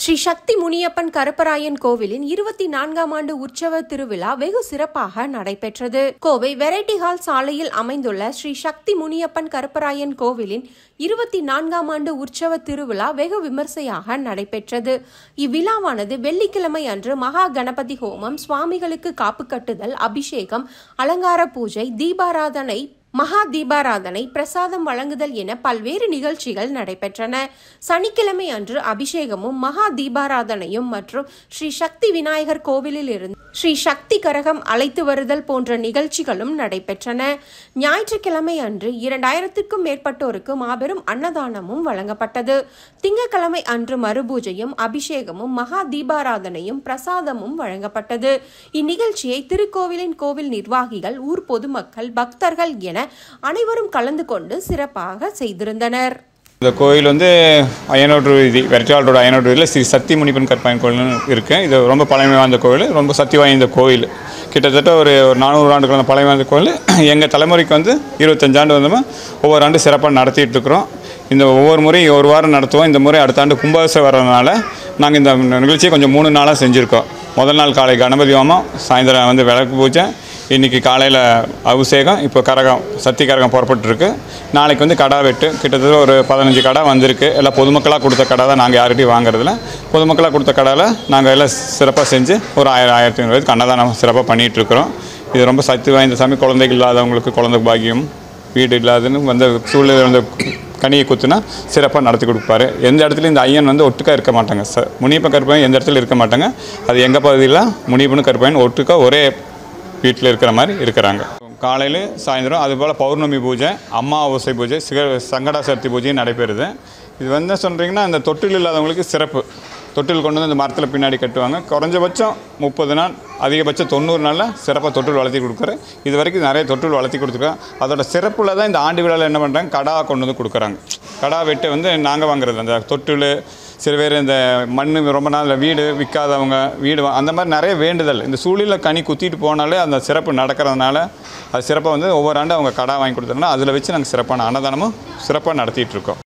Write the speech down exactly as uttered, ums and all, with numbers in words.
ஸ்ரீ சக்தி முனியப்பன் கருப்பராயன் கோவிலின் இருபத்தி நான்காம் ஆண்டு உற்சவ திருவிழா வெகு சிறப்பாக நடைபெற்றது. கோவை வெரைட்டி ஹால் சாலையில் அமைந்துள்ள ஸ்ரீ சக்தி முனியப்பன் கருப்பராயன் கோவிலின் இருபத்தி நான்காம் ஆண்டு உற்சவ திருவிழா வெகு விமர்சையாக நடைபெற்றது. இவ்விழாவானது வெள்ளிக்கிழமை அன்று மகா கணபதி ஹோமம், சுவாமிகளுக்கு காப்பு கட்டுதல், அபிஷேகம், அலங்கார பூஜை, தீபாராதனை, மகா தீபாராதனை, பிரசாதம் வழங்குதல் என பல்வேறு நிகழ்ச்சிகள் நடைபெற்றன. சனிக்கிழமை அன்று அபிஷேகமும் மகா தீபாராதனையும் மற்றும் ஸ்ரீ சக்தி விநாயகர் கோவிலில் இருந்து ஸ்ரீ சக்தி கரகம் அழைத்து வருதல் போன்ற நிகழ்ச்சிகளும் நடைபெற்றன. ஞாயிற்றுக்கிழமை அன்று இரண்டாயிரத்திற்கும் மேற்பட்டோருக்கு மாபெரும் அன்னதானமும் வழங்கப்பட்டது. திங்கட்கிழமை அன்று மறுபூஜையும் அபிஷேகமும் மகா தீபாராதனையும் பிரசாதமும் வழங்கப்பட்டது. இந்நிகழ்ச்சியை திருக்கோவிலின் கோவில் நிர்வாகிகள், ஊர் பொதுமக்கள், பக்தர்கள் என அனைவரும் கலந்து கொண்டு சிறப்பாக செய்திருந்தனர். இந்த கோயில் வந்து அயனோடு வீதி, வெரைட்டி ஹால் ரோடு அயனோடு வீதியில் ஸ்ரீ சக்தி முனியப்பன் கருப்பராயன் கோயில்னு இருக்குது. இது ரொம்ப பழமை வாய்ந்த கோயில், ரொம்ப சக்தி வாய்ந்த கோயில். கிட்டத்தட்ட ஒரு ஒரு நானூறு ஆண்டுகள் பழமை வாய்ந்த கோயில். எங்கள் தலைமுறைக்கு வந்து இருபத்தஞ்சு ஆண்டு வந்தோம். ஒவ்வொரு ஆண்டு சிறப்பாக நடத்திட்டு இருக்கிறோம். இந்த ஒவ்வொரு முறையும் ஒரு வாரம் நடத்துவோம். இந்த முறை அடுத்த ஆண்டு கும்பாபிஷேகம் வர்றதுனால நாங்கள் இந்த நிகழ்ச்சியை கொஞ்சம் மூணு நாளாக செஞ்சுருக்கோம். முதல் நாள் காலை கணபதி ஹோமம், சாயந்தரம் வந்து விளக்கு பூஜை, இன்றைக்கி காலையில் அபிஷேகம், இப்போ கரகம் சக்தி கரகம் புறப்பட்டுருக்கு. நாளைக்கு வந்து கடா வெட்டு, கிட்டத்தட்ட ஒரு பதினஞ்சு கடை வந்திருக்கு. எல்லாம் பொதுமக்களாக கொடுத்த கடை தான், நாங்கள் யார்கிட்டையும் வாங்குறதில்ல. பொதுமக்களாக கொடுத்த கடையில் நாங்கள் எல்லாம் சிறப்பாக செஞ்சு ஒரு ஆயிரம் ஆயிரத்தி ஐநூறு பேருக்கு அன்னதானம் சிறப்பாக பண்ணிகிட்ருக்குறோம். இது ரொம்ப சக்தி வாய்ந்த சாமி. குழந்தைகள் இல்லாதவங்களுக்கு குழந்தை பாக்கியம், வீடு இல்லாதுன்னு வந்த சூழ்நிலை வந்து கனியை குத்துனா சிறப்பாக நடத்தி கொடுப்பாரு. எந்த இடத்துலையும் இந்த ஐயன் வந்து ஒட்டுக்காக இருக்க மாட்டாங்க. ச முனியப்பன் கருப்பையன் எந்த இடத்துல இருக்க மாட்டாங்க. அது எங்கள் பகுதியில் முனியப்பன் கருப்பையன் ஒட்டுக்காக ஒரே வீட்டில் இருக்கிற மாதிரி இருக்கிறாங்க. காலையில் சாயந்தரம் அதுபோல் பௌர்ணமி பூஜை, அமாவாசை பூஜை, சிக சங்கடா சதுர்த்தி பூஜையும் நடைபெறுது. இது வந்து சொல்கிறீங்கன்னா அந்த தொட்டில் இல்லாதவங்களுக்கு சிறப்பு. தொட்டில் கொண்டு வந்து இந்த மரத்தில் பின்னாடி கட்டுவாங்க. குறைஞ்சபட்சம் முப்பது நாள், அதிகபட்சம் தொண்ணூறு நாளில் சிறப்பாக தொட்டில் வளர்த்தி கொடுக்குறேன். இது வரைக்கும் நிறைய தொட்டில் வளர்த்தி கொடுத்துருக்கோம். அதோட சிறப்பில் தான் இந்த ஆண்டு விழாவில் என்ன பண்ணுறாங்க, கடா கொண்டு வந்து கொடுக்குறாங்க. கடா வெட்டு வந்து நாங்கள் வாங்குறது. அந்த தொட்டில் சில பேர் இந்த மண் ரொம்ப நாள் வீடு விற்காதவங்க வீடு அந்த மாதிரி நிறைய வேண்டுதல். இந்த சூழலில் கனி குத்திட்டு போனாலே அந்த சிறப்பு நடக்கிறதுனால அது சிறப்பாக வந்து ஒவ்வொரு ஆண்டு அவங்க கடா வாங்கி கொடுத்தாங்கன்னா அதில் வச்சு நாங்கள் சிறப்பான அன்னதானமும் சிறப்பாக நடத்திட்டு இருக்கோம்.